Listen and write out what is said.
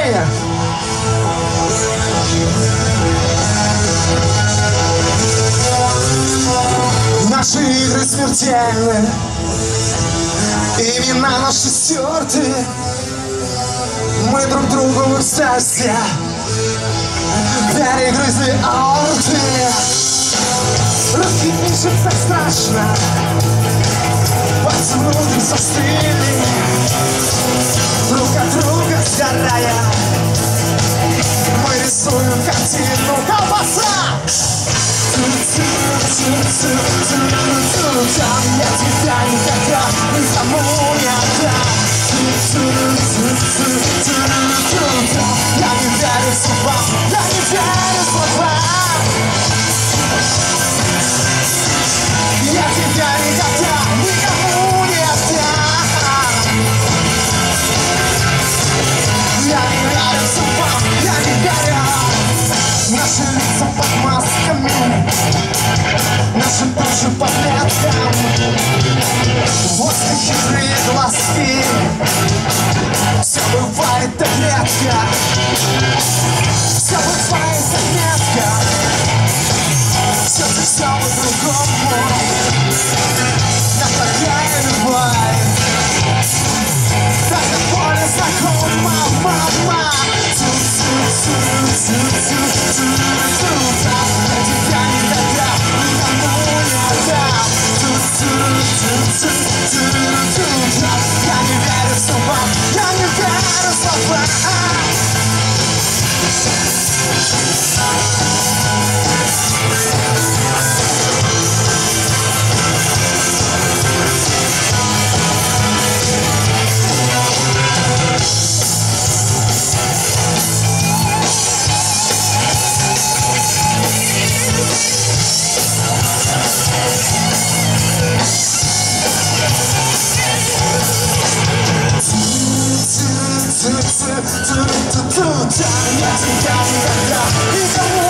внимание! Наши игры смертельны, имена наши стерты. Мы друг другу в экстазе перегрызли аорты. Руки пишут так страшно, пальцы внутри застыли, друг от друга сгорая. Мы рисуем картину колбаса. Я тебя никогда никому не отдам. Я не верю в слова, я не верю в слова. Я тебя никогда никому не отдам. Я не верю в слова, я не верю. Наши лица под масками, наши души под метком. Возле хитрые глазки, все бывает так редко. Все бывает так редко. Все по-другому. Нам такая любовь, так на поле знакома, мама. Я тебя никогда никому не отдам. Я не верю в слова, я не верю в слова. Я тебя никогда никому